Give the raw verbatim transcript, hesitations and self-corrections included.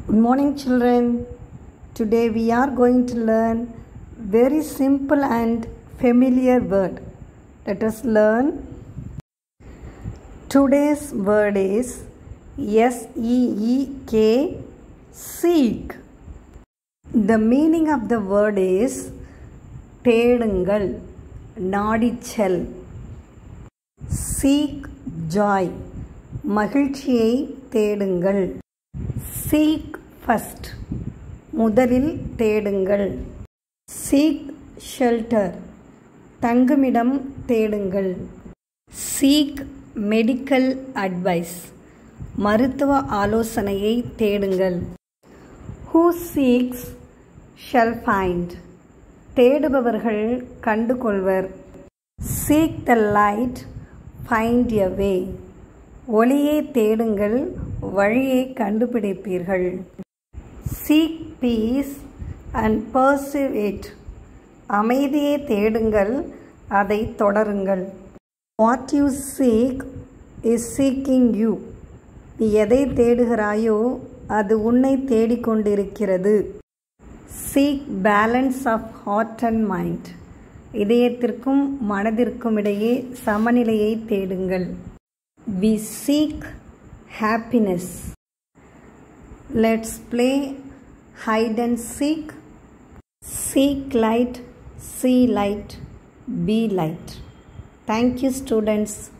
Good morning, children. Today we are going to learn very simple and familiar word. Let us learn. Today's word is S E E K, seek. The meaning of the word is தேடுங்கள், நாடிச்செல். Seek joy, மகிழ்ச்சியை தேடுங்கள். Seek first, முதலில் தேடுங்கள். Seek shelter, தங்குமிடம் தேடுங்கள். Seek medical advice, மருத்துவ ஆலோசனையை தேடுங்கள். Who seeks shall find, தேடுபவர்கள் கண்டுகொள்வர். Seek the light, find your way, ஒளியை தேடுங்கள், வழியை கண்டுபிடிப்பீர்கள். Seek peace and pursue it, அமைதியை தேடுங்கள், அதை தொடருங்கள். What you seek is seeking you, நீ எதை தேடுகிறாயோ அது உன்னை தேடிக்கொண்டிருக்கிறது. Seek balance of heart and mind, இதயத்திற்கும் மனதிற்கும் இடையே சமநிலையை தேடுங்கள். We seek happiness. Let's play hide and seek. Seek light, see light, be light. Thank you, students.